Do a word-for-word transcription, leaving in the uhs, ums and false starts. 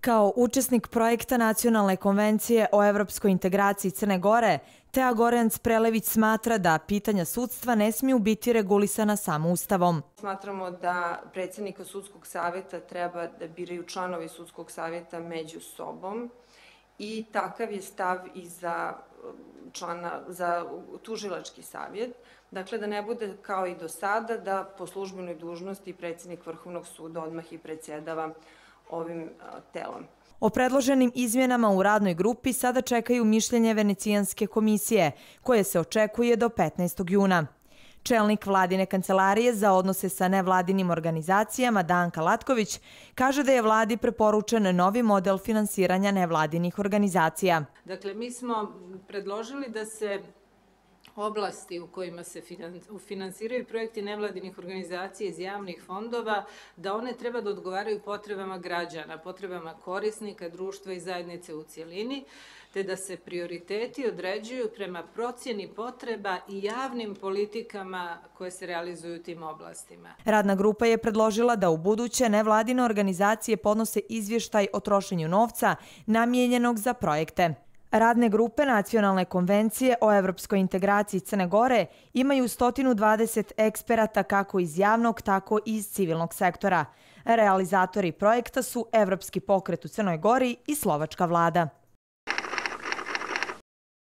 Kao učesnik projekta Nacionalne konvencije o evropskoj integraciji Crne Gore, Tea Gorenc Prelević smatra da pitanja sudstva ne smiju biti regulisana samo Ustavom. Smatramo da predsjednika sudskog savjeta treba da biraju članovi sudskog savjeta među sobom i takav je stav i za, člana, za tužilački savjet. Dakle, da ne bude kao i do sada da po službenoj dužnosti predsjednik Vrhovnog suda odmah i predsjedava ovim telom. O predloženim izmjenama u radnoj grupi sada čekaju mišljenje Venecijanske komisije, koje se očekuje do petnaestog juna. Čelnik vladine kancelarije za odnose sa nevladinim organizacijama Danka Latković kaže da je vladi preporučen novi model finansiranja nevladinih organizacija. Dakle, mi smo predložili da se oblasti u kojima se finansiraju projekti nevladinih organizacija iz javnih fondova, da one treba da odgovaraju potrebama građana, potrebama korisnika, društva i zajednice u cijelini, te da se prioriteti određuju prema procjeni potreba i javnim politikama koje se realizuju u tim oblastima. Radna grupa je predložila da u buduće nevladine organizacije podnose izvještaj o trošenju novca namijenjenog za projekte. Radne grupe Nacionalne konvencije o evropskoj integraciji Crne Gore imaju sto dvadeset eksperata kako iz javnog, tako i iz civilnog sektora. Realizatori projekta su Evropski pokret u Crnoj Gori i Slovačka vlada.